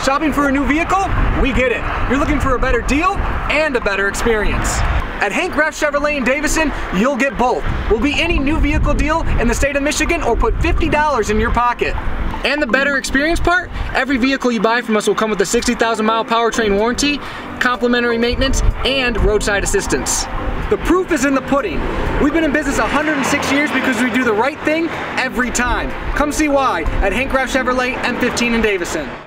Shopping for a new vehicle? We get it. You're looking for a better deal and a better experience. At Hank Graf Chevrolet in Davison, you'll get both. We'll be any new vehicle deal in the state of Michigan or put $50 in your pocket. And the better experience part? Every vehicle you buy from us will come with a 60,000-mile powertrain warranty, complimentary maintenance, and roadside assistance. The proof is in the pudding. We've been in business 106 years because we do the right thing every time. Come see why at Hank Graf Chevrolet M15 in Davison.